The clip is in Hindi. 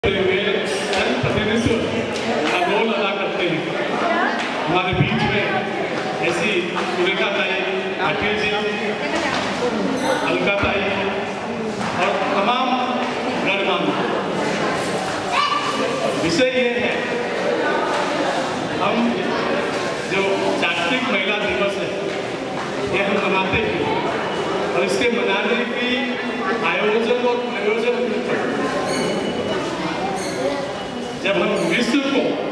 जनप्रतिनिधित्व का रोल अदा करते हैं। हमारे बीच में ऐसी सुरेखा ताई, अखिल जी, अलका ताई और तमाम गणमान्य। विषय ये है, हम जो जागतिक महिला दिवस है ये हम मनाते हैं और इसके मनाने की आयोजन और प्रयोजन जब हम विश्व को